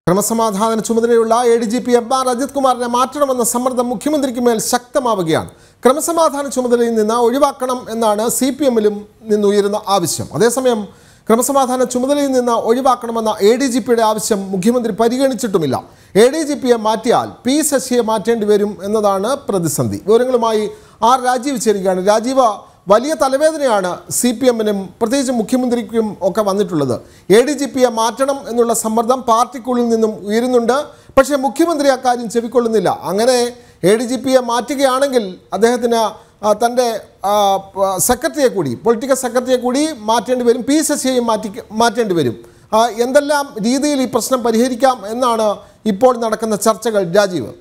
ക്രമസമാധാന ചുമതലയുള്ള ADGP MR Ajith കുമാറിനെ മാറ്റണമെന്ന സമ്മർദ്ദം മുഖ്യമന്ത്രിക്ക് മേൽ ശക്തമാവുകയാണ്. ക്രമസമാധാന ചുമതലയിൽ നിന്ന് ഒഴിവാക്കണം എന്നാണ് CPM-ലും നിന്നുയരുന്ന ആവശ്യം. അതേസമയം ക്രമസമാധാന ചുമതലയിൽ നിന്ന് ഒഴിവാക്കണമെന്ന ADGPയുടെ ആവശ്യം മുഖ്യമന്ത്രി പരിഗണിച്ചിട്ടുമില്ല. ADGPയെ മാറ്റിയാൽ P ശശിയെ മാറ്റേണ്ടി വരും എന്നതാണ് പ്രതിസന്ധി. വിവരങ്ങളുമായി R രാജീവ് ചേരുകയാണ്. രാജീവ്, വലിയ തലവേദനയാണ് CPM-നും പ്രത്യേകിച്ച് മുഖ്യമന്ത്രിക്കും ഒക്കെ വന്നിട്ടുള്ളത്. ADGPയെ മാറ്റണം എന്നുള്ള സമ്മർദ്ദം പാർട്ടിക്കുള്ളിൽ നിന്നും ഉയരുന്നുണ്ട്. പക്ഷേ മുഖ്യമന്ത്രി അക്കാര്യം ചെവിക്കൊള്ളുന്നില്ല. അങ്ങനെ ADGPയെ മാറ്റുകയാണെങ്കിൽ അദ്ദേഹത്തിന് തൻ്റെ സെക്രട്ടറിയെ കൂടി, പൊളിറ്റിക്കൽ സെക്രട്ടറിയെ കൂടി മാറ്റേണ്ടി വരും. P ശശിയെയും മാറ്റേണ്ടി വരും. എന്തെല്ലാം രീതിയിൽ ഈ പ്രശ്നം പരിഹരിക്കാം എന്നാണ് ഇപ്പോൾ നടക്കുന്ന ചർച്ചകൾ? രാജീവ്.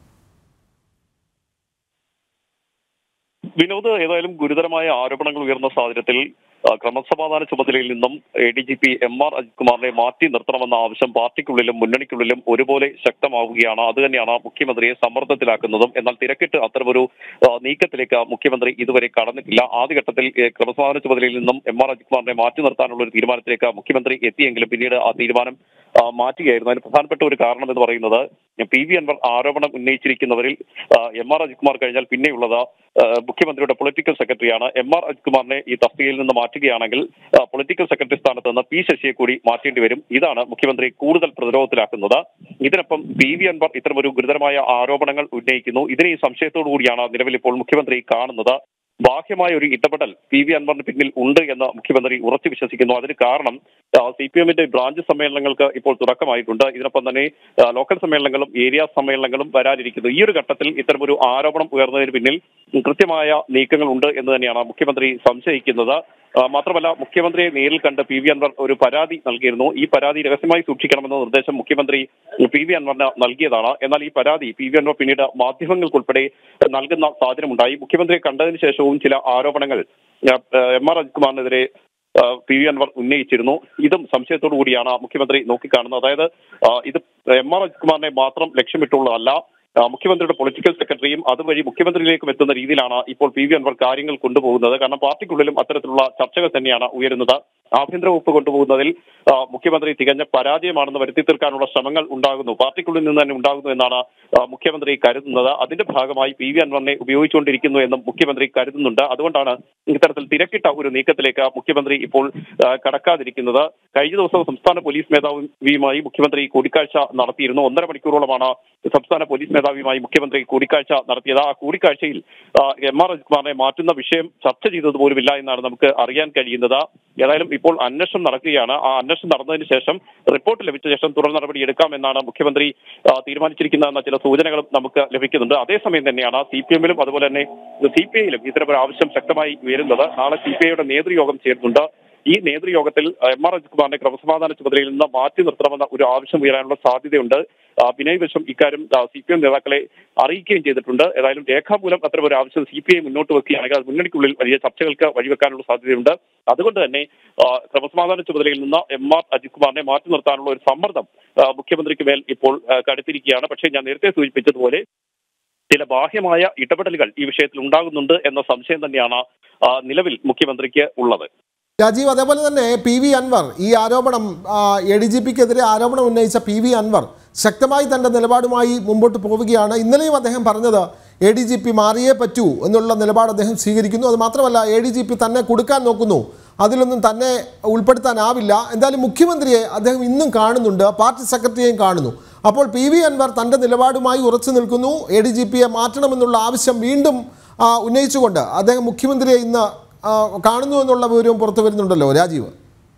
വിനോദ്, ഏതായാലും ഗുരുതരമായ ആരോപണങ്ങൾ ഉയർന്ന സാഹചര്യത്തിൽ ക്രമസമാധാന ചുമതലയിൽ നിന്നും ADGP MR അജിത് കുമാറിനെ മാറ്റി നിർത്തണമെന്ന ആവശ്യം പാർട്ടിക്കുള്ളിലും മുന്നണിക്കുള്ളിലും ഒരുപോലെ ശക്തമാവുകയാണ്. അതുതന്നെയാണ് മുഖ്യമന്ത്രിയെ സമ്മർദ്ദത്തിലാക്കുന്നതും. എന്നാൽ തിരക്കിട്ട് അത്തരമൊരു നീക്കത്തിലേക്ക് മുഖ്യമന്ത്രി ഇതുവരെ കടന്നിട്ടില്ല. ആദ്യഘട്ടത്തിൽ ക്രമസമാധാന ചുമതലയിൽ നിന്നും MR അജിത് കുമാറിനെ മാറ്റി നിർത്താനുള്ള ഒരു തീരുമാനത്തിലേക്ക് മുഖ്യമന്ത്രി എത്തിയെങ്കിലും പിന്നീട് ആ തീരുമാനം മാറ്റുകയായിരുന്നു. അതിന് പ്രധാനപ്പെട്ട ഒരു കാരണം എന്ന് പറയുന്നത് PV അൻവർ ആരോപണം ഉന്നയിച്ചിരിക്കുന്നവരിൽ MR അജിത് കുമാർ കഴിഞ്ഞാൽ പിന്നെയുള്ളത് മുഖ്യമന്ത്രിയുടെ പൊളിറ്റിക്കൽ സെക്രട്ടറിയാണ്. MR അജിത് കുമാറിനെ ഈ തസ്തികയിൽ നിന്ന് മാറ്റുകയാണെങ്കിൽ പൊളിറ്റിക്കൽ സെക്രട്ടറി സ്ഥാനത്ത് നിന്ന് P ശശിയെ കൂടി മാറ്റേണ്ടി വരും. ഇതാണ് മുഖ്യമന്ത്രി കൂടുതൽ പ്രതിരോധത്തിലാക്കുന്നത്. ഇതിനൊപ്പം PV അൻവർ ഇത്തരമൊരു ഗുരുതരമായ ആരോപണങ്ങൾ ഉന്നയിക്കുന്നു. ഇതിനെ ഈ സംശയത്തോടു കൂടിയാണ് നിലവിൽ ഇപ്പോൾ മുഖ്യമന്ത്രി കാണുന്നത്. ബാഹ്യമായ ഒരു ഇടപെടൽ PV അൻവറിന് പിന്നിൽ ഉണ്ട് എന്ന് മുഖ്യമന്ത്രി ഉറച്ചു വിശ്വസിക്കുന്നു. അതിന് കാരണം CPM-ന്റെ ബ്രാഞ്ച് സമ്മേളനങ്ങൾക്ക് ഇപ്പോൾ തുടക്കമായിട്ടുണ്ട്. ഇതിനൊപ്പം തന്നെ ലോക്കൽ സമ്മേളനങ്ങളും ഏരിയ സമ്മേളനങ്ങളും വരാനിരിക്കുന്നു. ഈ ഒരു ഘട്ടത്തിൽ ഇത്തരമൊരു ആരോപണം ഉയർന്നതിന് പിന്നിൽ കൃത്യമായ നീക്കങ്ങൾ ഉണ്ട് എന്ന് തന്നെയാണ് മുഖ്യമന്ത്രി സംശയിക്കുന്നത്. മാത്രമല്ല, മുഖ്യമന്ത്രിയെ നേരിൽ കണ്ട് PV അൻവർ ഒരു പരാതി നൽകിയിരുന്നു. ഈ പരാതി രഹസ്യമായി സൂക്ഷിക്കണമെന്ന നിർദ്ദേശം മുഖ്യമന്ത്രി PV അൻവറിന് നൽകിയതാണ്. എന്നാൽ ഈ പരാതി PV അൻവർ പിന്നീട് മാധ്യമങ്ങൾക്കുൾപ്പെടെ നൽകുന്ന സാഹചര്യമുണ്ടായി. മുഖ്യമന്ത്രിയെ കണ്ടതിന് ശേഷവും ചില ആരോപണങ്ങൾ MR അജിത് കുമാറിനെതിരെ PV അൻവർ ഉന്നയിച്ചിരുന്നു. ഇതും സംശയത്തോടു കൂടിയാണ് മുഖ്യമന്ത്രി നോക്കിക്കാണുന്നത്. അതായത് ഇത് MR അജിത് കുമാറിനെ മാത്രം ലക്ഷ്യമിട്ടുള്ളതല്ല, മുഖ്യമന്ത്രിയുടെ പൊളിറ്റിക്കൽ സെക്രട്ടറിയും അതുവഴി മുഖ്യമന്ത്രിയിലേക്കും എത്തുന്ന രീതിയിലാണ് ഇപ്പോൾ PV അൻവർ കാര്യങ്ങൾ കൊണ്ടുപോകുന്നത്. കാരണം പാർട്ടിക്കുള്ളിലും അത്തരത്തിലുള്ള ചർച്ചകൾ തന്നെയാണ് ഉയരുന്നത്. ആഭ്യന്തര വകുപ്പ് കൊണ്ടുപോകുന്നതിൽ മുഖ്യമന്ത്രി തികഞ്ഞ പരാജയമാണെന്ന് വരുത്തി തീർക്കാനുള്ള ശ്രമങ്ങൾ ഉണ്ടാകുന്നു, പാർട്ടിക്കുള്ളിൽ നിന്ന് തന്നെ ഉണ്ടാകുന്നു എന്നാണ് മുഖ്യമന്ത്രി കരുതുന്നത്. അതിന്റെ ഭാഗമായി PV അൻവറിനെ ഉപയോഗിച്ചുകൊണ്ടിരിക്കുന്നു എന്നും മുഖ്യമന്ത്രി കരുതുന്നുണ്ട്. അതുകൊണ്ടാണ് ഇത്തരത്തിൽ തിരക്കിട്ട ഒരു നീക്കത്തിലേക്ക് മുഖ്യമന്ത്രി ഇപ്പോൾ കടക്കാതിരിക്കുന്നത്. കഴിഞ്ഞ ദിവസം സംസ്ഥാന പോലീസ് മേധാവിയുമായി മുഖ്യമന്ത്രി കൂടിക്കാഴ്ച നടത്തിയിരുന്നു. 1.5 മണിക്കൂറോളമാണ് സംസ്ഥാന പോലീസ് മേധാവിയുമായി മുഖ്യമന്ത്രി കൂടിക്കാഴ്ച നടത്തിയത്. ആ കൂടിക്കാഴ്ചയിൽ MR അജിത് കുമാറിനെ മാറ്റുന്ന വിഷയം ചർച്ച ചെയ്തത് പോലുമില്ല എന്നാണ് നമുക്ക് അറിയാൻ കഴിയുന്നത്. ഏതായാലും ഇപ്പോൾ അന്വേഷണം നടക്കുകയാണ്. ആ അന്വേഷണം നടന്നതിന് ശേഷം റിപ്പോർട്ട് ലഭിച്ച ശേഷം തുടർ നടപടി എടുക്കാമെന്നാണ് മുഖ്യമന്ത്രി തീരുമാനിച്ചിരിക്കുന്നതെന്ന ചില സൂചനകളും നമുക്ക് ലഭിക്കുന്നുണ്ട്. അതേസമയം തന്നെയാണ് CPM-ലും അതുപോലെ തന്നെ CPI-ലും ഇത്തരമൊരു ആവശ്യം ശക്തമായി ഉയരുന്നത്. നാളെ CPI-യുടെ നേതൃയോഗം ചേരുന്നുണ്ട്. ഈ നേതൃയോഗത്തിൽ MR അജിത് കുമാറിനെ ക്രമസമാധാന ചുമതലയിൽ നിന്ന് മാറ്റി നിർത്തണമെന്ന ഒരു ആവശ്യം ഉയരാനുള്ള സാധ്യതയുണ്ട്. വിനയ് വിശ്വം ഇക്കാര്യം CPM നേതാക്കളെ അറിയിക്കുകയും ചെയ്തിട്ടുണ്ട്. ഏതായാലും രേഖാമൂലം അത്തരം ഒരു ആവശ്യം CPI മുന്നോട്ട് വെക്കുകയാണെങ്കിൽ അത് മുന്നണിക്കുള്ളിൽ വലിയ ചർച്ചകൾക്ക് വഴിവെക്കാനുള്ള സാധ്യതയുണ്ട്. അതുകൊണ്ട് തന്നെ ക്രമസമാധാന ചുമതലയിൽ നിന്ന് MR അജിത് കുമാറിനെ മാറ്റി നിർത്താനുള്ള ഒരു സമ്മർദ്ദം മുഖ്യമന്ത്രിക്ക് മേൽ ഇപ്പോൾ കടുത്തിരിക്കുകയാണ്. പക്ഷേ ഞാൻ നേരത്തെ സൂചിപ്പിച്ചതുപോലെ ചില ബാഹ്യമായ ഇടപെടലുകൾ ഈ വിഷയത്തിൽ ഉണ്ടാകുന്നുണ്ട് എന്ന സംശയം തന്നെയാണ് നിലവിൽ മുഖ്യമന്ത്രിക്ക് ഉള്ളത്. രാജീവ്, അതേപോലെ തന്നെ PV അൻവർ ഈ ആരോപണം ADGPക്കെതിരെ ആരോപണം ഉന്നയിച്ച PV അൻവർ ശക്തമായി തൻ്റെ നിലപാടുമായി മുമ്പോട്ട് പോവുകയാണ്. ഇന്നലെയും അദ്ദേഹം പറഞ്ഞത് ADGP മാറിയേ പറ്റൂ എന്നുള്ള നിലപാട് അദ്ദേഹം സ്വീകരിക്കുന്നു. അത് മാത്രമല്ല, ADGP തന്നെ കൊടുക്കാൻ നോക്കുന്നു, അതിലൊന്നും തന്നെ ഉൾപ്പെടുത്താനാവില്ല. എന്തായാലും മുഖ്യമന്ത്രിയെ അദ്ദേഹം ഇന്നും കാണുന്നുണ്ട്, പാർട്ടി സെക്രട്ടറിയെയും കാണുന്നു. അപ്പോൾ PV അൻവർ തൻ്റെ നിലപാടുമായി ഉറച്ചു നിൽക്കുന്നു. ADGPയെ മാറ്റണമെന്നുള്ള ആവശ്യം വീണ്ടും ഉന്നയിച്ചുകൊണ്ട് അദ്ദേഹം മുഖ്യമന്ത്രിയെ ഇന്ന് കാണുന്നു എന്നുള്ള വിവരവും പുറത്തു വരുന്നുണ്ടല്ലോ. രാജീവ്.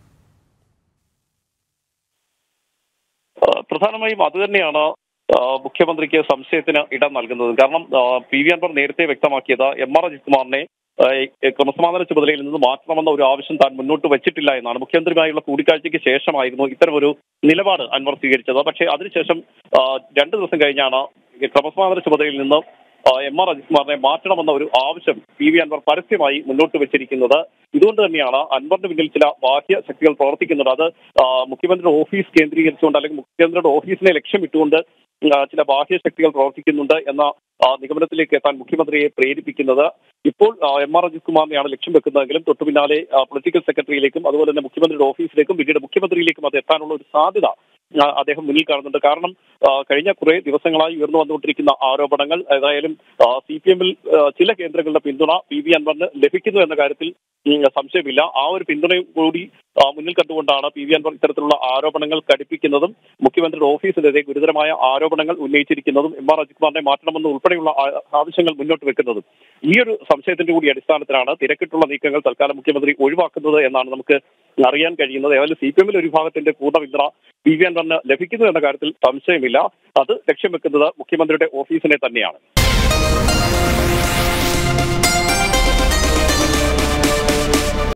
പ്രധാനമായും അത് തന്നെയാണ് മുഖ്യമന്ത്രിക്ക് സംശയത്തിന് ഇടം നൽകുന്നത്. കാരണം PV അൻവർ നേരത്തെ വ്യക്തമാക്കിയത് MR അജിത് കുമാറിനെ ക്രമസമാധാന ചുമതലയിൽ നിന്ന് മാറ്റണമെന്ന ഒരു ആവശ്യം താൻ മുന്നോട്ട് വെച്ചിട്ടില്ല എന്നാണ്. മുഖ്യമന്ത്രിയുമായുള്ള കൂടിക്കാഴ്ചയ്ക്ക് ശേഷമായിരുന്നു ഇത്തരമൊരു നിലപാട് അൻവർ സ്വീകരിച്ചത്. പക്ഷേ അതിനുശേഷം 2 ദിവസം കഴിഞ്ഞാണ് ക്രമസമാധാന ചുമതലയിൽ നിന്ന് MR അജിത് കുമാറിനെ മാറ്റണമെന്ന ഒരു ആവശ്യം PV അൻവർ പരസ്യമായി മുന്നോട്ട് വെച്ചിരിക്കുന്നത്. ഇതുകൊണ്ട് തന്നെയാണ് അൻവറിന് പിന്നിൽ ചില ബാഹ്യ ശക്തികൾ പ്രവർത്തിക്കുന്നത്. അത് മുഖ്യമന്ത്രിയുടെ ഓഫീസ് കേന്ദ്രീകരിച്ചുകൊണ്ട് അല്ലെങ്കിൽ മുഖ്യമന്ത്രിയുടെ ഓഫീസിനെ ലക്ഷ്യമിട്ടുകൊണ്ട് ചില ബാഹ്യ ശക്തികൾ പ്രവർത്തിക്കുന്നുണ്ട് എന്ന നിഗമനത്തിലേക്ക് എത്താൻ മുഖ്യമന്ത്രിയെ പ്രേരിപ്പിക്കുന്നത്. ഇപ്പോൾ MR അജിത് കുമാറിനെയാണ് ലക്ഷ്യം വെക്കുന്നതെങ്കിലും തൊട്ടു പിന്നാലെ പൊളിറ്റിക്കൽ സെക്രട്ടറിയിലേക്കും അതുപോലെ തന്നെ മുഖ്യമന്ത്രിയുടെ ഓഫീസിലേക്കും പിന്നീട് മുഖ്യമന്ത്രിയിലേക്കും അത് എത്താനുള്ള ഒരു സാധ്യത അദ്ദേഹം മുന്നിൽ കാണുന്നുണ്ട്. കാരണം കഴിഞ്ഞ കുറെ ദിവസങ്ങളായി ഉയർന്നു വന്നുകൊണ്ടിരിക്കുന്ന ആരോപണങ്ങൾ ഏതായാലും CPM-ൽ ചില കേന്ദ്രങ്ങളുടെ പിന്തുണ PV അൻവറിന് ലഭിക്കുന്നു എന്ന കാര്യത്തിൽ സംശയമില്ല. ആ ഒരു പിന്തുണയും കൂടി മുന്നിൽ കണ്ടുകൊണ്ടാണ് PV അൻവർ ഇത്തരത്തിലുള്ള ആരോപണങ്ങൾ ഘടിപ്പിക്കുന്നതും മുഖ്യമന്ത്രിയുടെ ഓഫീസിനെതിരെ ഗുരുതരമായ ആരോപണങ്ങൾ ഉന്നയിച്ചിരിക്കുന്നതും MR അജിത് കുമാറിനെ മാറ്റണമെന്ന് ഉൾപ്പെടെയുള്ള ആവശ്യങ്ങൾ മുന്നോട്ട് വെക്കുന്നതും. ഈ ഒരു സംശയത്തിന്റെ കൂടി അടിസ്ഥാനത്തിലാണ് തിരക്കിട്ടുള്ള നീക്കങ്ങൾ തൽക്കാലം മുഖ്യമന്ത്രി ഒഴിവാക്കുന്നത് എന്നാണ് നമുക്ക് അറിയാൻ കഴിയുന്നത്. ഏതായാലും CPM-ൽ ഒരു വിഭാഗത്തിന്റെ പൂർണ്ണ പിന്തുണ PV അൻവറിന് ലഭിക്കുന്നു എന്ന കാര്യത്തിൽ സംശയമില്ല. അത് ലക്ഷ്യം വെക്കുന്നത് മുഖ്യമന്ത്രിയുടെ ഓഫീസിനെ തന്നെയാണ്.